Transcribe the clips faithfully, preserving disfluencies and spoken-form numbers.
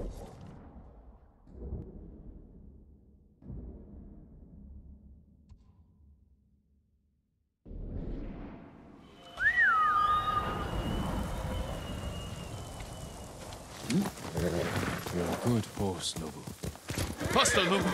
You're a good horse, Nobu. Faster, Nobu!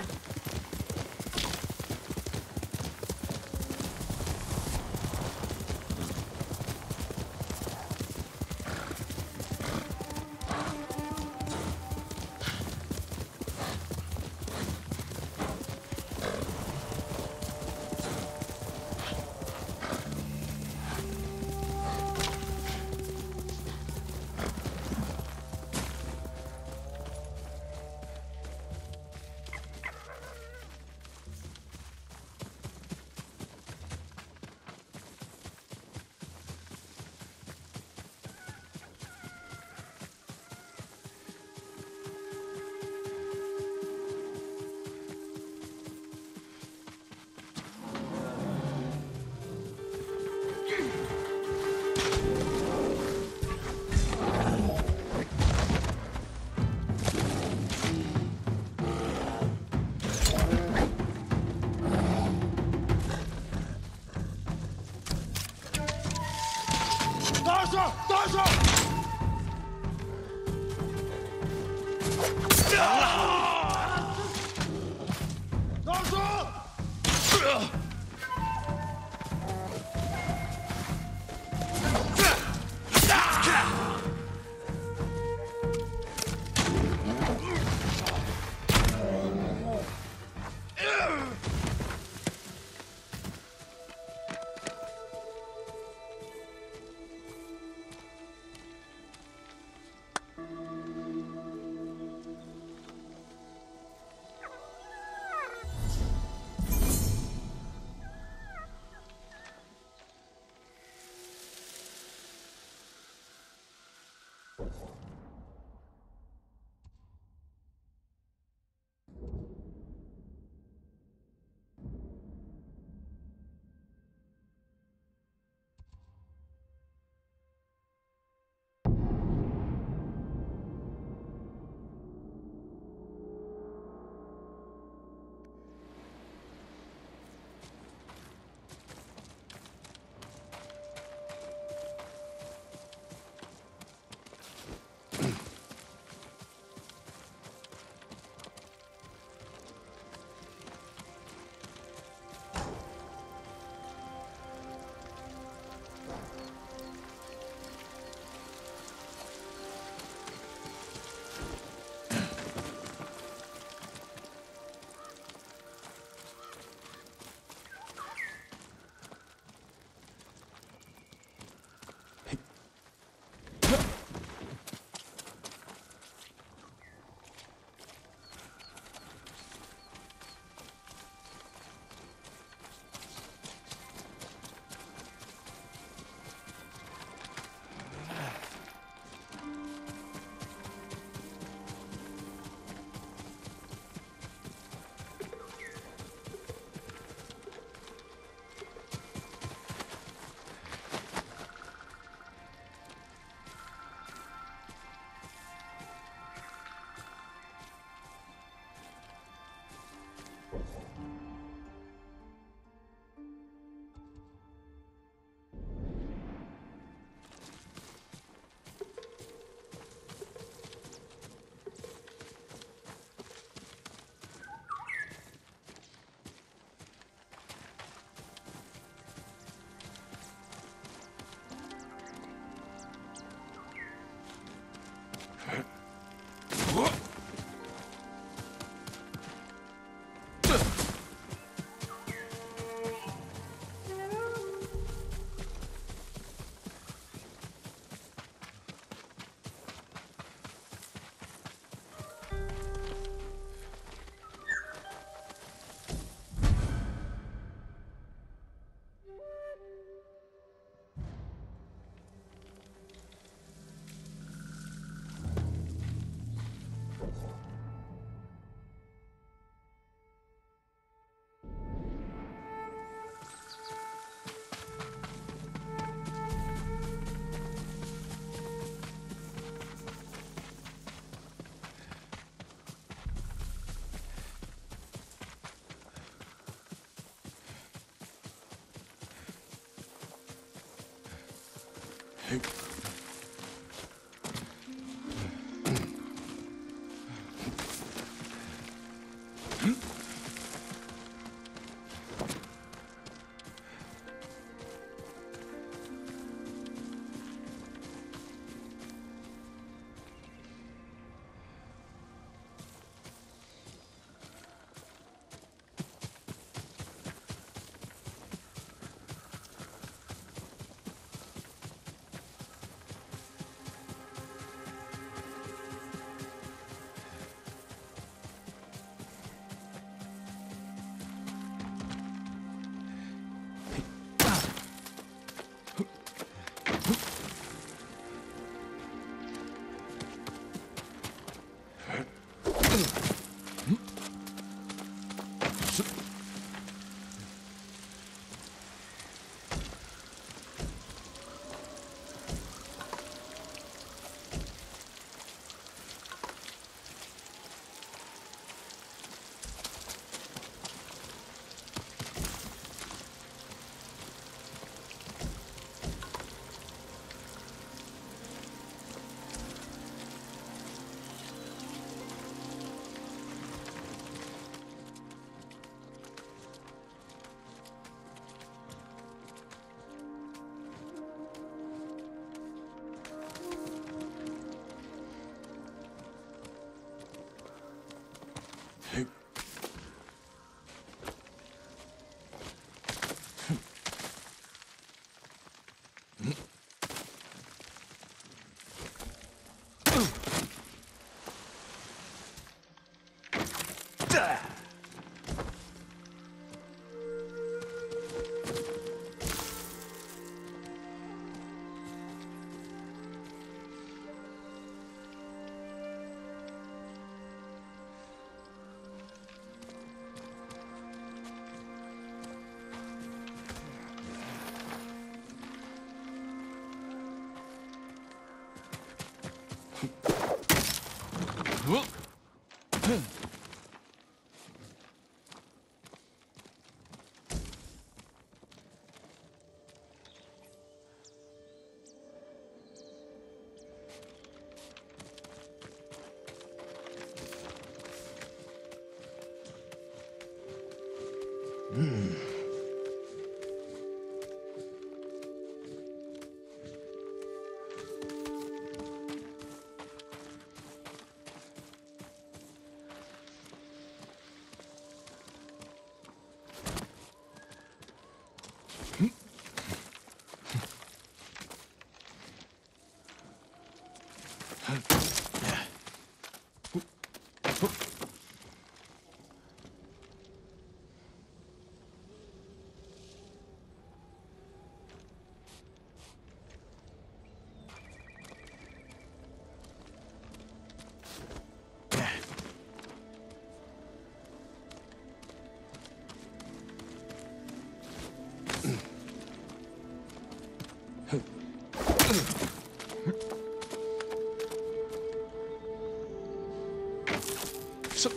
So,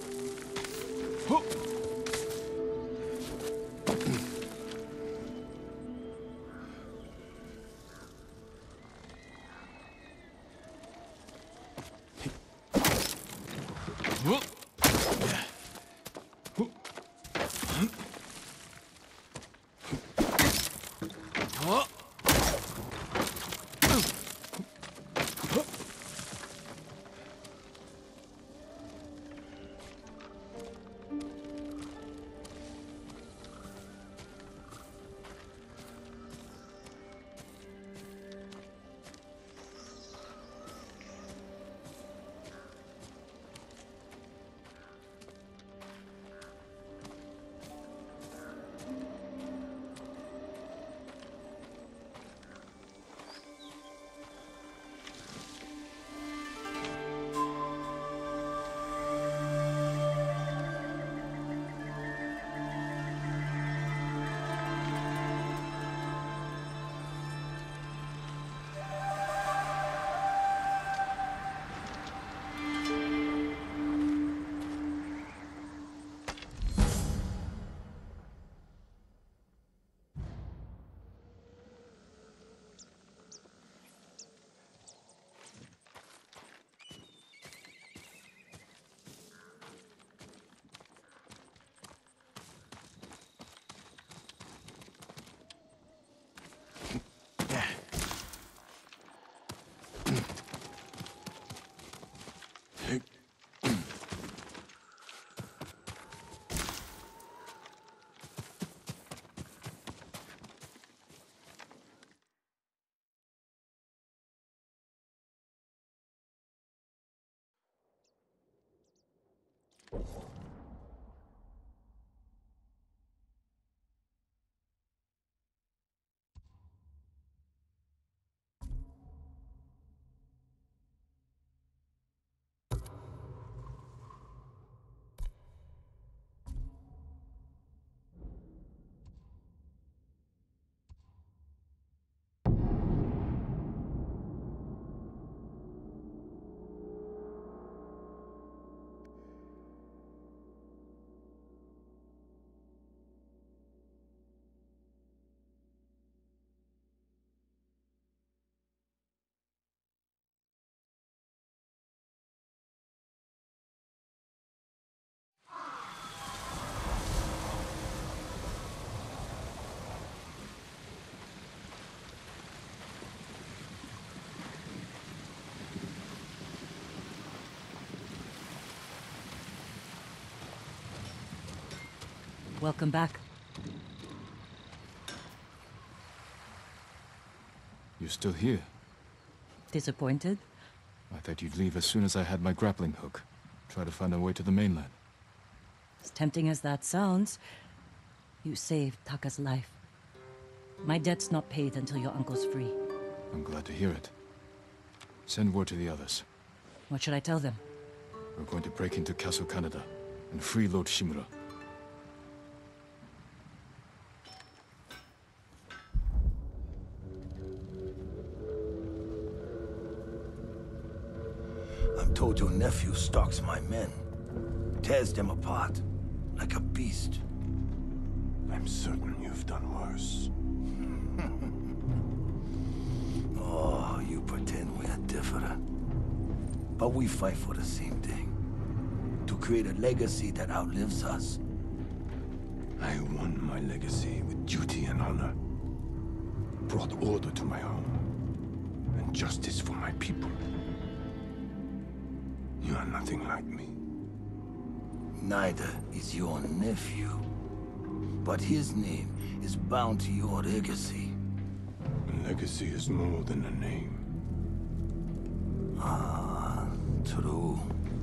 oh. Whoa. Huh? Welcome back. You're still here? Disappointed? I thought you'd leave as soon as I had my grappling hook. Try to find a way to the mainland. As tempting as that sounds, you saved Taka's life. My debt's not paid until your uncle's free. I'm glad to hear it. Send word to the others. What should I tell them? We're going to break into Castle Kaneda and free Lord Shimura. I'm told your nephew stalks my men. Tears them apart, like a beast. I'm certain you've done worse. Oh, you pretend we're different. But we fight for the same thing. To create a legacy that outlives us. I won my legacy with duty and honor. Brought order to my home. And justice for my people. You are nothing like me. Neither is your nephew. But his name is bound to your legacy. A legacy is more than a name. Ah, true.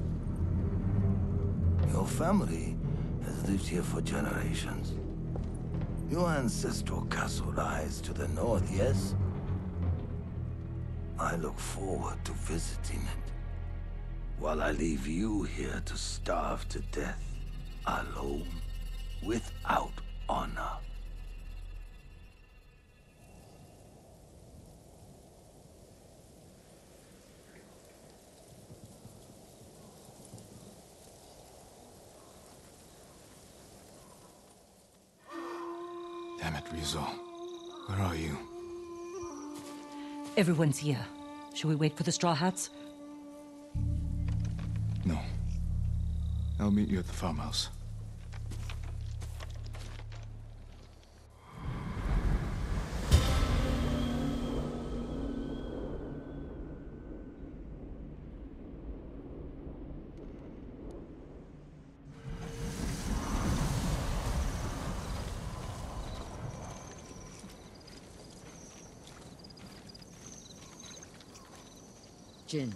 Your family has lived here for generations. Your ancestral castle lies to the north, yes? I look forward to visiting it. While I leave you here to starve to death, alone, without honor. Damn it, Ryuzo. Where are you? Everyone's here. Shall we wait for the Straw Hats? No. I'll meet you at the farmhouse. Jin.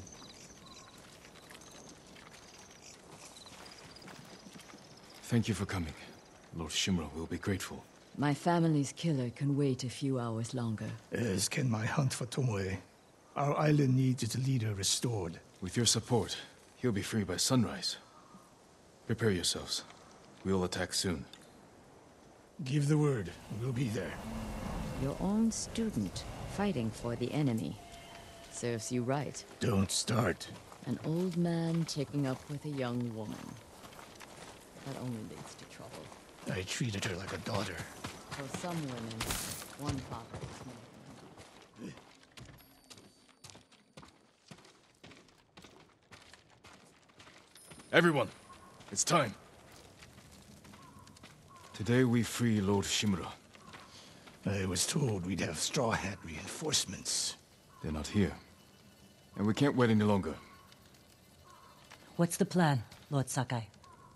Thank you for coming. Lord Shimura will be grateful. My family's killer can wait a few hours longer. As can my hunt for Tomoe. Our island needs its leader restored. With your support, he'll be free by sunrise. Prepare yourselves. We'll attack soon. Give the word. We'll be there. Your own student, fighting for the enemy. Serves you right. Don't start. An old man taking up with a young woman. That only leads to trouble. I treated her like a daughter. For some women, one father is more than enough. Everyone, it's time. Today we free Lord Shimura. I was told we'd have Straw Hat reinforcements. They're not here. And we can't wait any longer. What's the plan, Lord Sakai?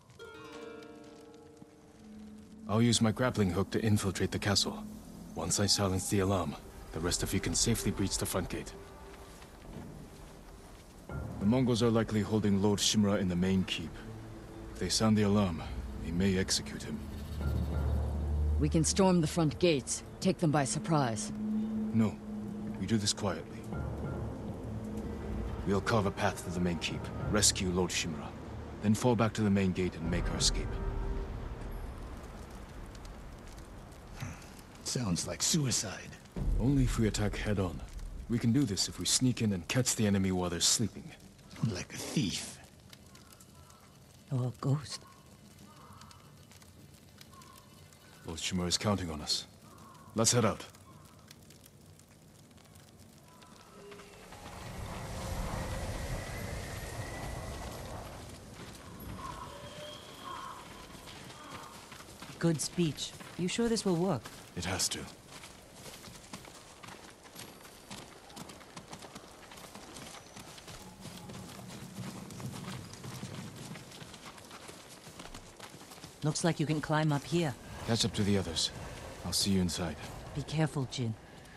I'll use my grappling hook to infiltrate the castle. Once I silence the alarm, the rest of you can safely breach the front gate. The Mongols are likely holding Lord Shimura in the main keep. If they sound the alarm, they may execute him. We can storm the front gates, take them by surprise. No, we do this quietly. We'll carve a path to the main keep, rescue Lord Shimura, then fall back to the main gate and make our escape. Sounds like suicide. Only if we attack head-on. We can do this if we sneak in and catch the enemy while they're sleeping. Like a thief. Or a ghost. Lord Shimura is counting on us. Let's head out. Good speech. You sure this will work? It has to. Looks like you can climb up here. Catch up to the others. I'll see you inside. Be careful, Jin.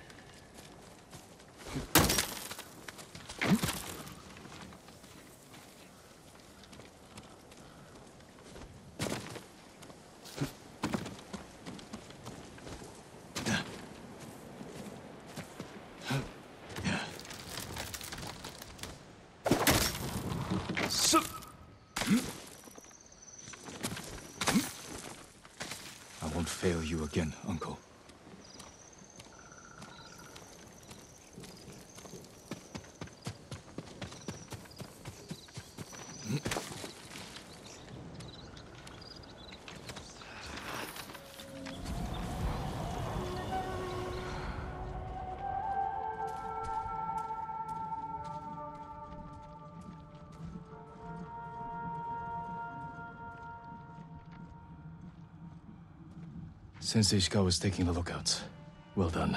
I won't fail you again, Uncle. Sensei Ishikawa's taking the lookouts. Well done.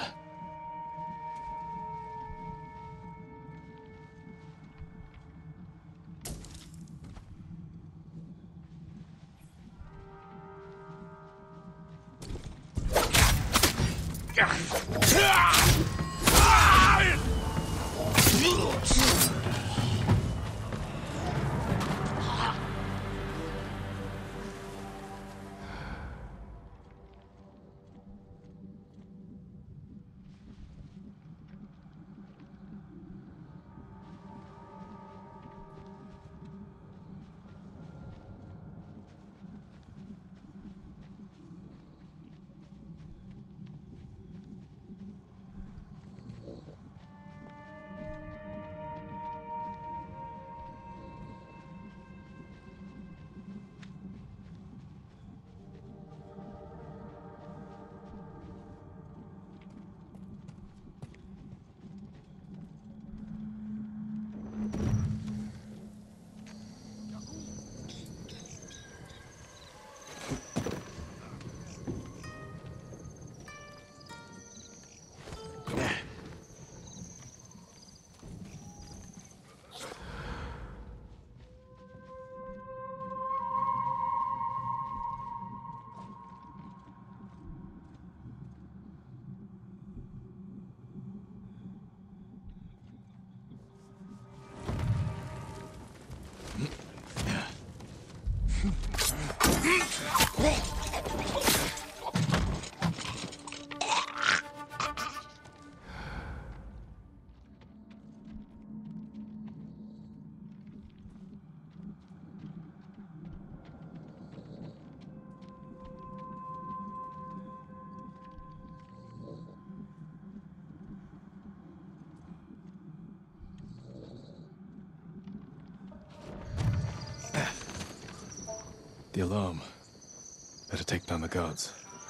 The alarm. Better take down the guards.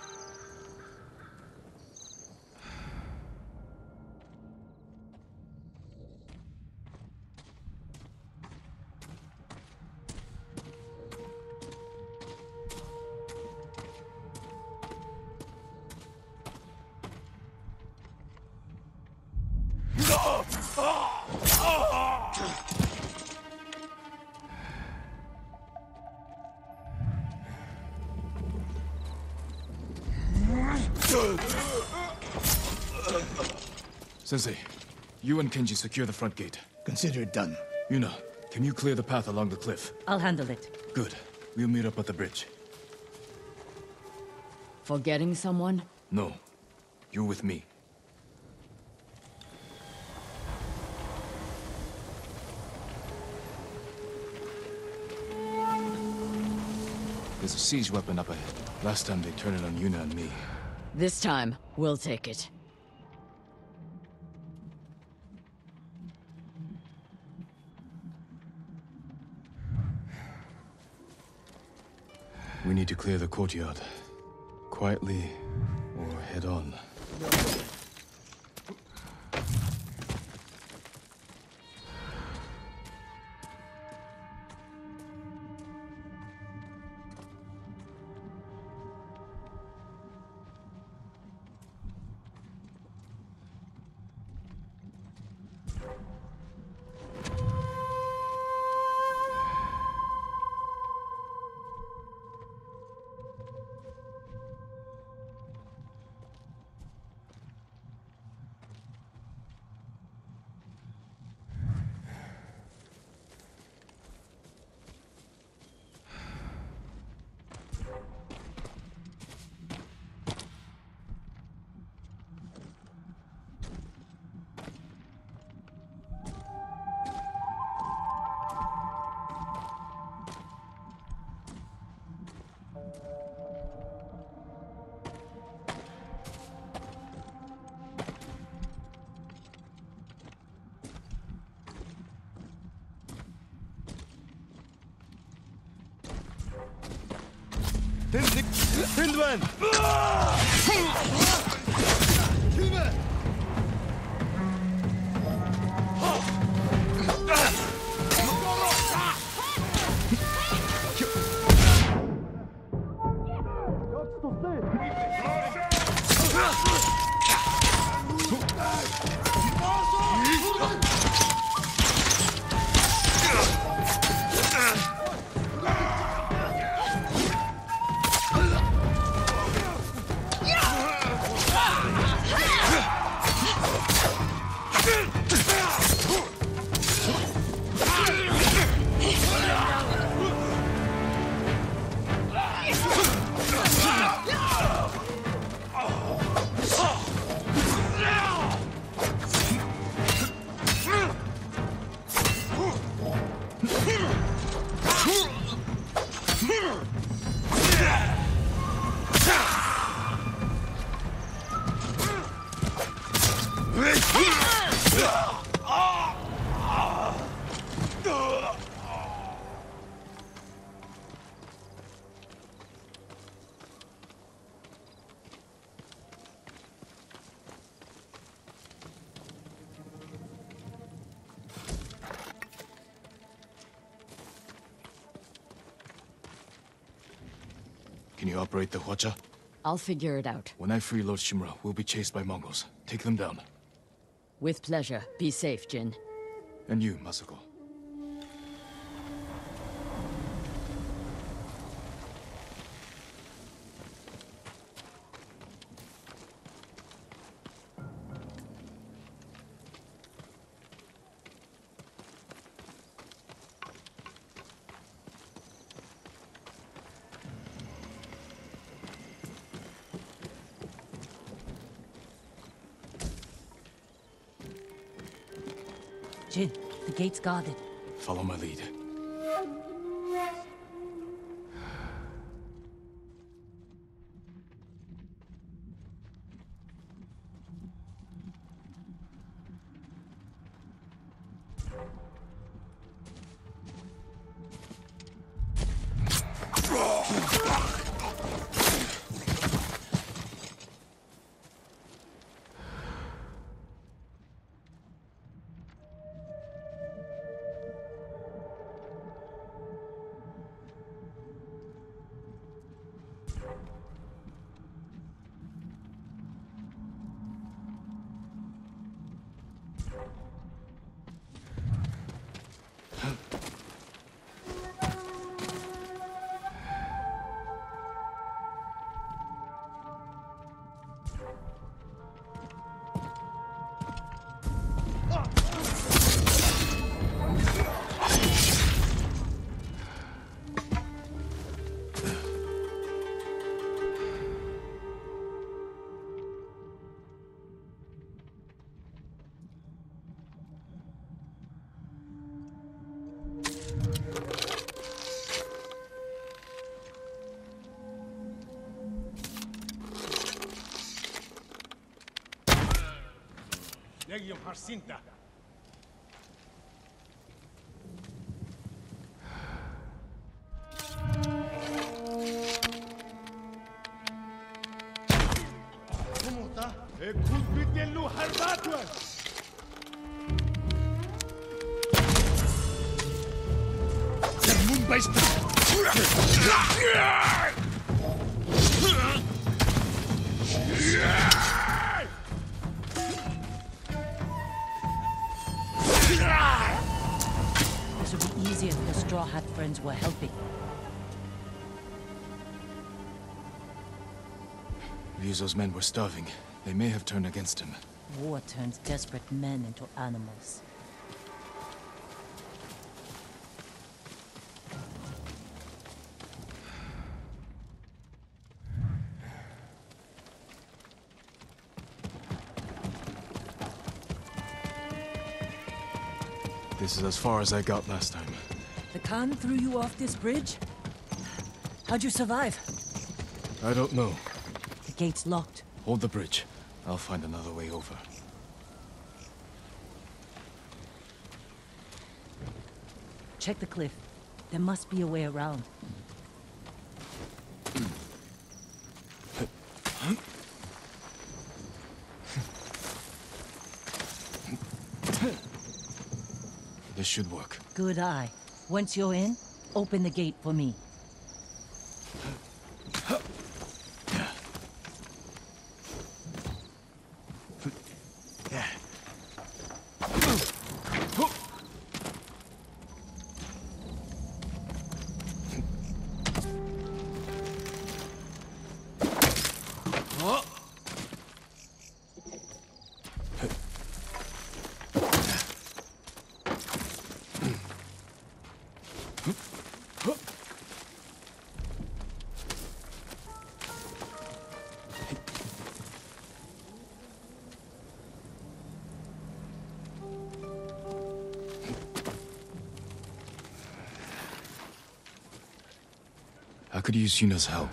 Sensei, you and Kenji secure the front gate. Consider it done. Yuna, can you clear the path along the cliff? I'll handle it. Good. We'll meet up at the bridge. Forgetting someone? No. You're with me. There's a siege weapon up ahead. Last time they turned it on Yuna and me. This time, we'll take it. We need to clear the courtyard. Quietly, or head on. Hindwan! Can you operate the Hwacha? I'll figure it out. When I free Lord Shimura, we'll be chased by Mongols. Take them down. With pleasure. Be safe, Jin. And you, Masako. Jin, the gate's guarded. Follow my lead. Legium Harsinta. Kumuta? Ekut bitelu harbatwa. Sermun baista. This would be easier if the Straw Hat friends were helping. Ryuzo's men were starving. They may have turned against him. War turns desperate men into animals. This is as far as I got last time. The Khan threw you off this bridge? How'd you survive? I don't know. The gate's locked. Hold the bridge. I'll find another way over. Check the cliff. There must be a way around. This should work. Good eye. Once you're in, open the gate for me. I could use Yuna's help.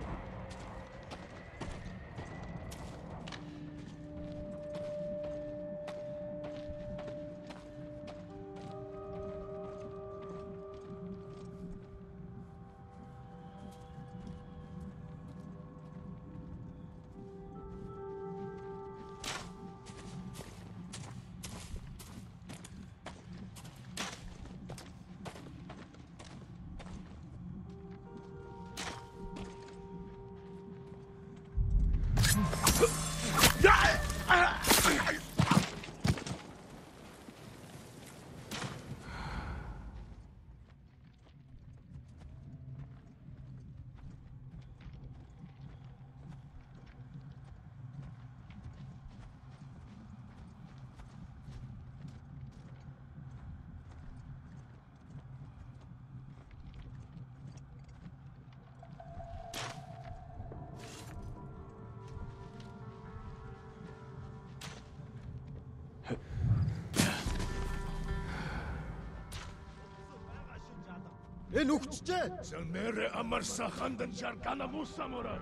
Энэ үхчихэ. Сэлмэрэ амар сахандан шаркана мусамураа.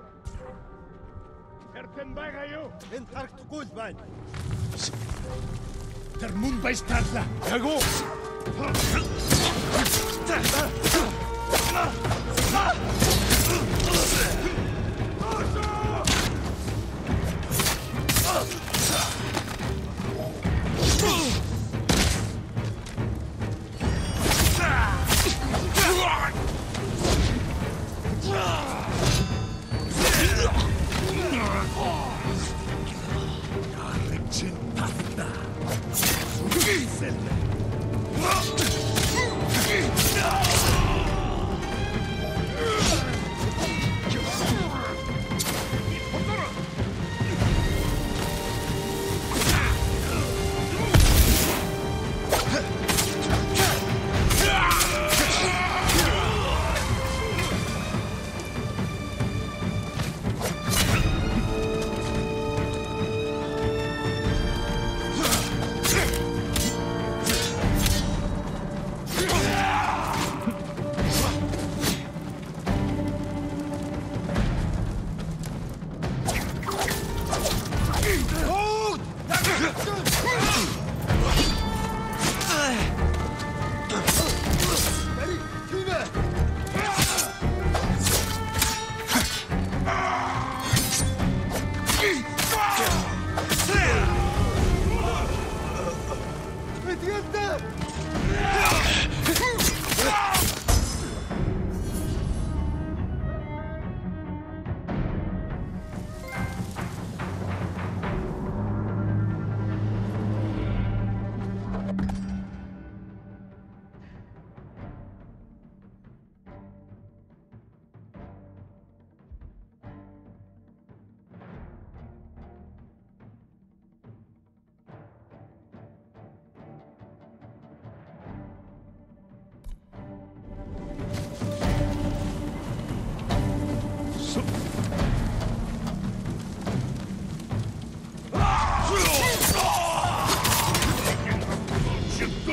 Эртэн байгаа юу? Энд харагдахгүй л байна. Тэр мөн байстаалаа. Яг уу.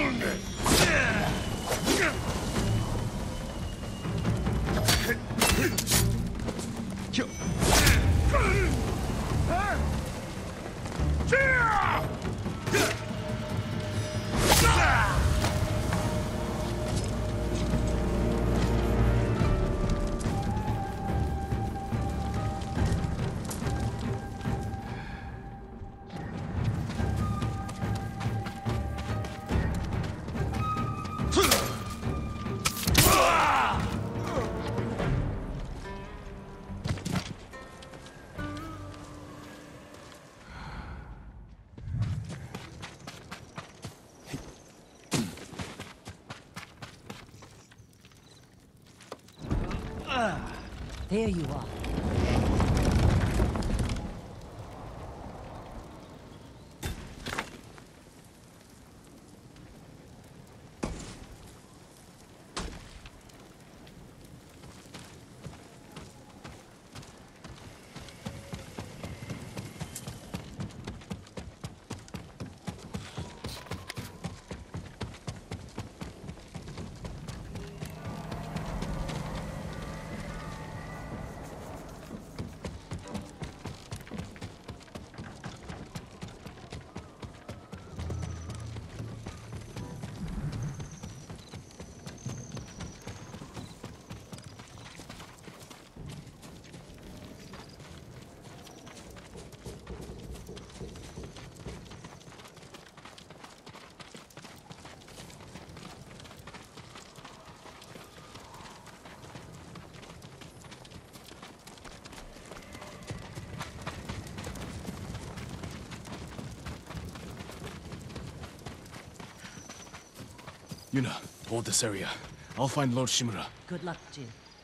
There you are. Yuna, hold this area. I'll find Lord Shimura. Good luck, Jin.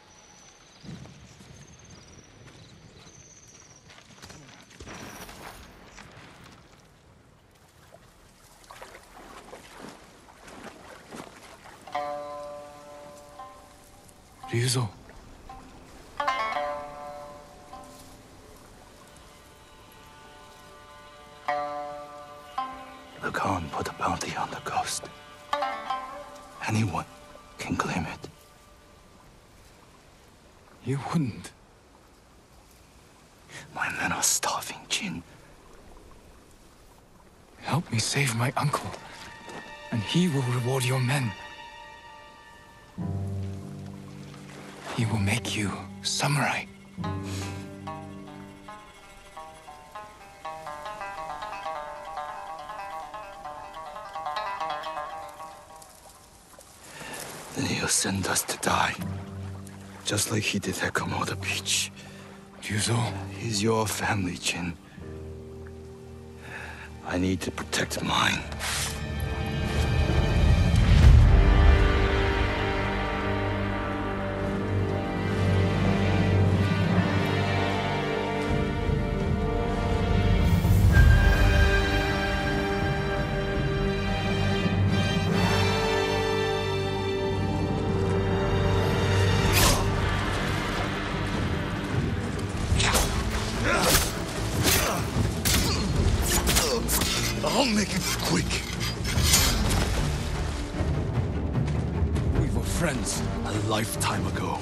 Ryuzo. The Khan put a bounty on the ghost. Anyone can claim it. You wouldn't. My men are starving, Jin. Help me save my uncle, and he will reward your men. He will make you samurai. Then he'll send us to die. Just like he did at Komoda Beach. Ryuzo. He's your family, Jin. I need to protect mine. I'll make it quick. We were friends a lifetime ago.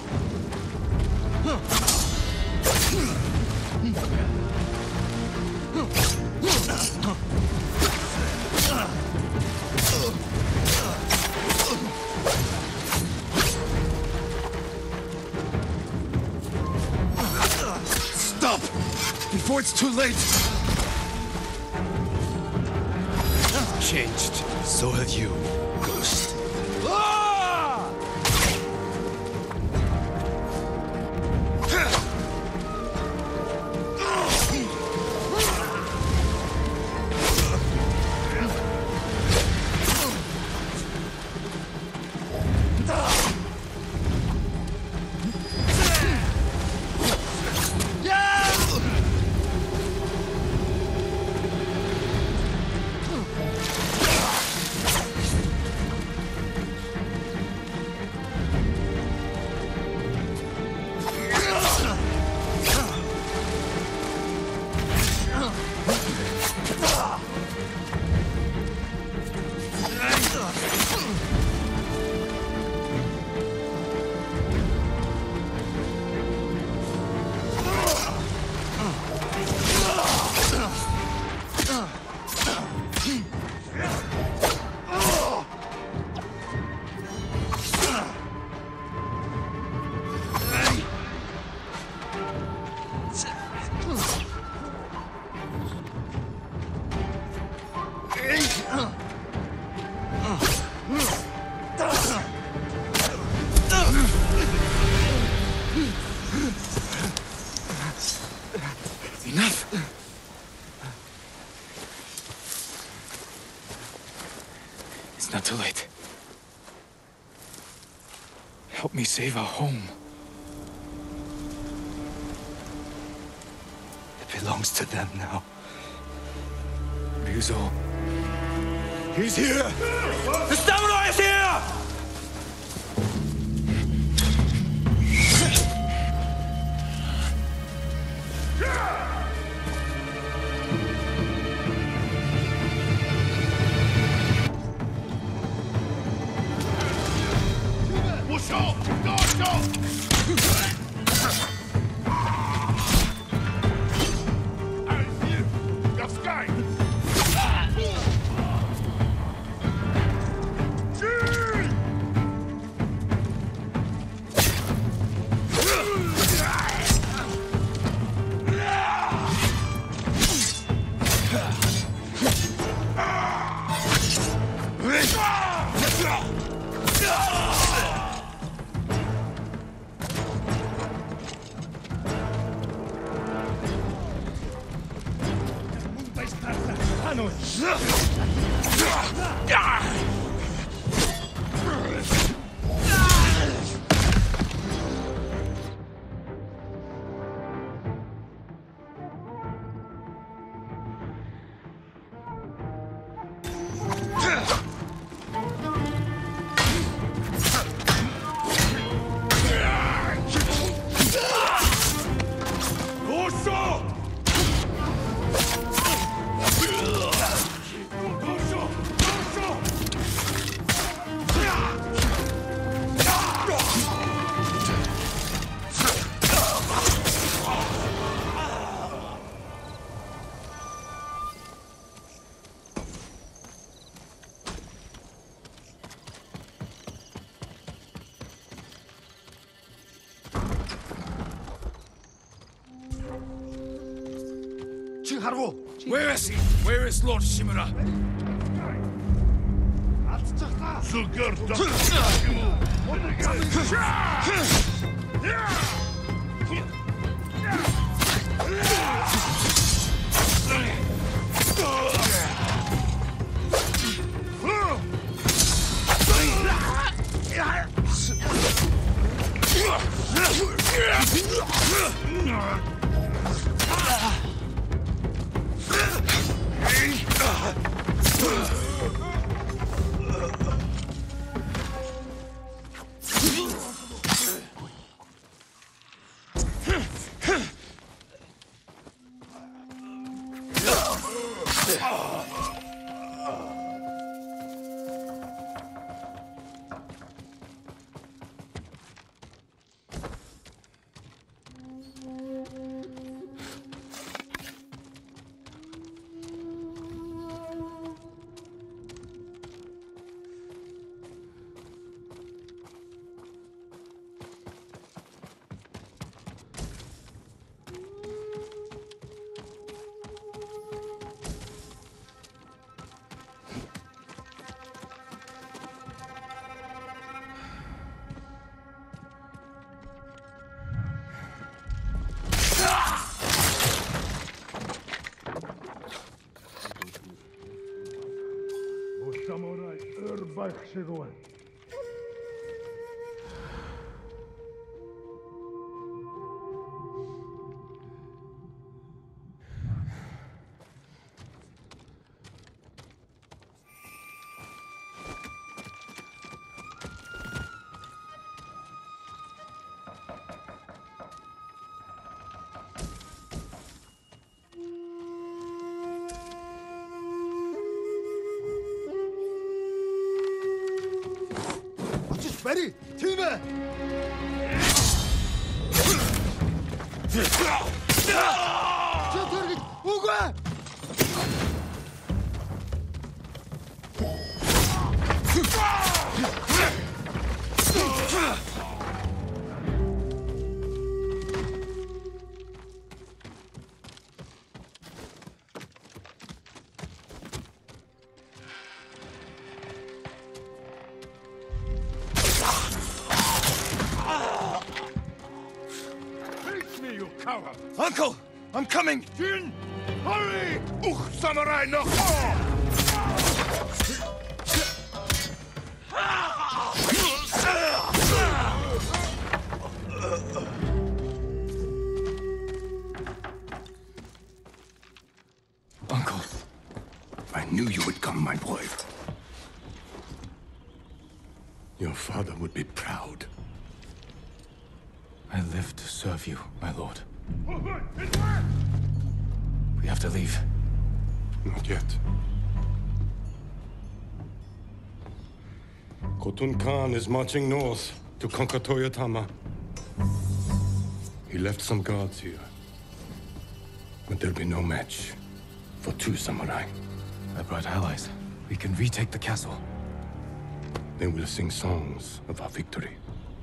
Stop! Before it's too late! Changed. So have you, Ghost. too late. Help me save our home. It belongs to them now. Ryuzo. He's here! The samurai is here! Where is he? Where is Lord Shimura? Samurai Urbaik Shigoen. Ready? Tina! Uga! Uncle! I'm coming! Jin! Hurry! Uch, Samurai, no! my boy. Your father would be proud. I live to serve you, my lord. We have to leave. Not yet. Khotun Khan is marching north to conquer Toyotama. He left some guards here. But there'll be no match for two samurai. I brought allies. We can retake the castle. They will sing songs of our victory.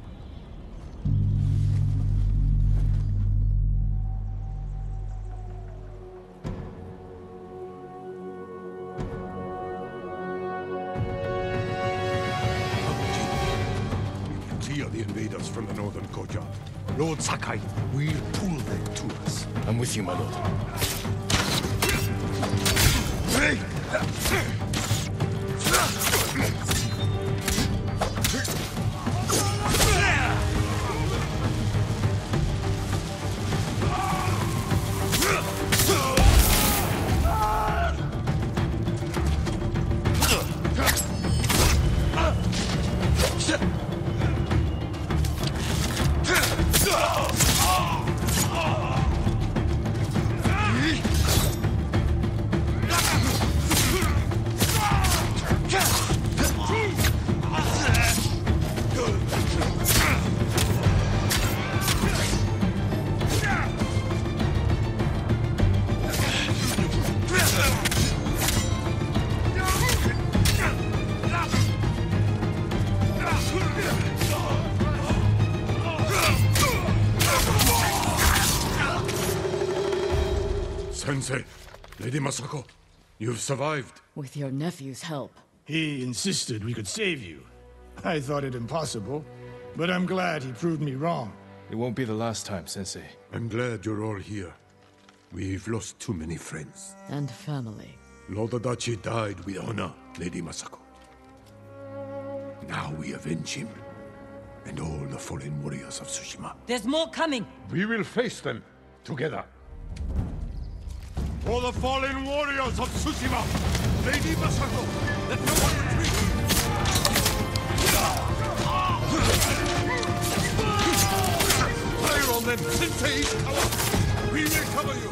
The invaders from the northern courtyard. Lord Sakai, we'll pull them to us. I'm with you, my lord. Hey! Sensei, Lady Masako, you've survived. With your nephew's help. He insisted we could save you. I thought it impossible, but I'm glad he proved me wrong. It won't be the last time, Sensei. I'm glad you're all here. We've lost too many friends. And family. Lord Adachi died with honor, Lady Masako. Now we avenge him, and all the fallen warriors of Tsushima. There's more coming! We will face them together. For the fallen warriors of Tsushima, Lady Masako, let no one retreat! Fire on them, Sensei! We will cover you!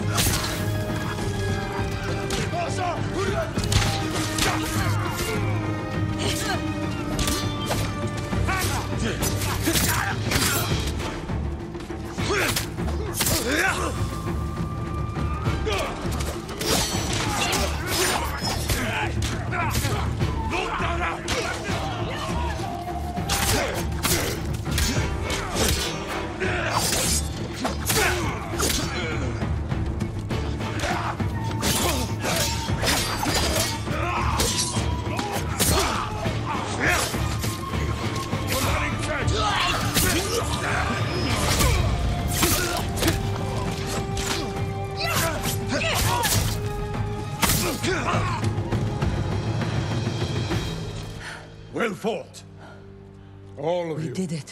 Well fought. All of We you. did it.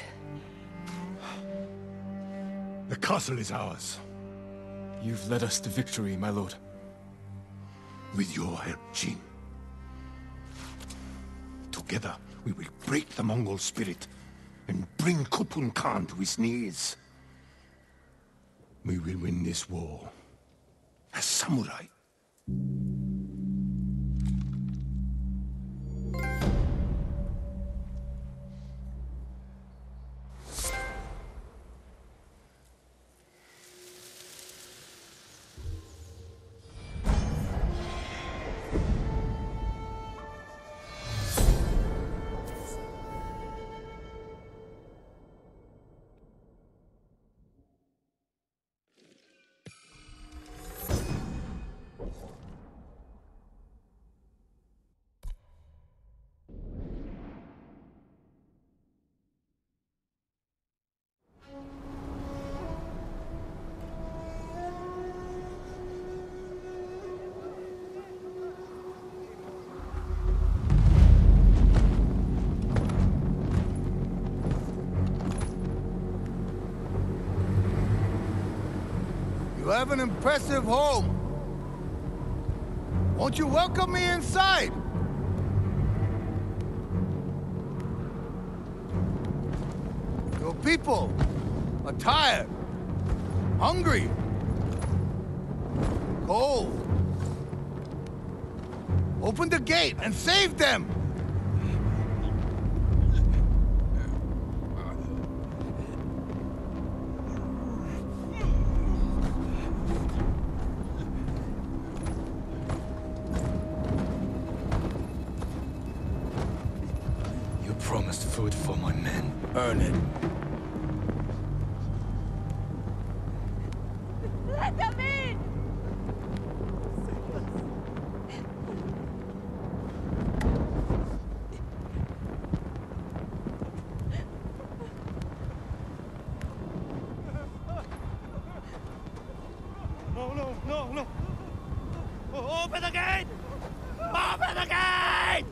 The castle is ours. You've led us to victory, my lord. With your help, Jin. Together, we will break the Mongol spirit and bring Khotun Khan to his knees. We will win this war as samurai. You have an impressive home. Won't you welcome me inside? people are tired, hungry, cold. Open the gate and save them! You promised food for my men. Earn it. Let them in! No, no, no, no! Open the gate! Open the gate!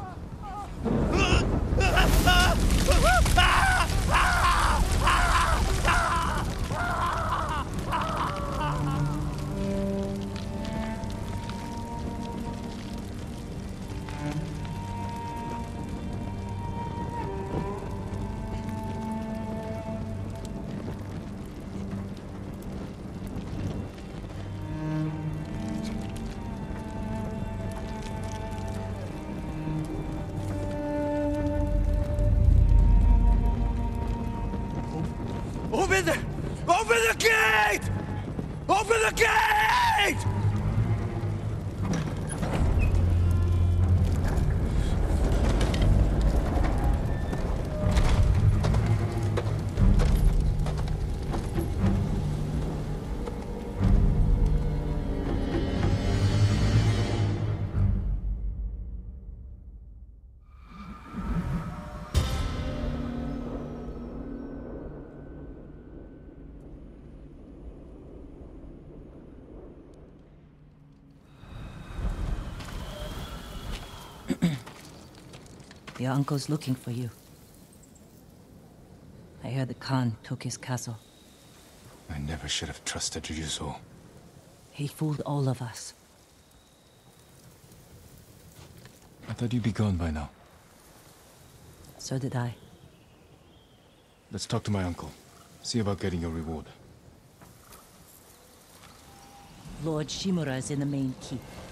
Open the... Open the gate! Open the gate! Your uncle's looking for you. I heard the Khan took his castle. I never should have trusted Ryuzo. He fooled all of us. I thought you'd be gone by now. So did I. Let's talk to my uncle. See about getting your reward. Lord Shimura is in the main keep.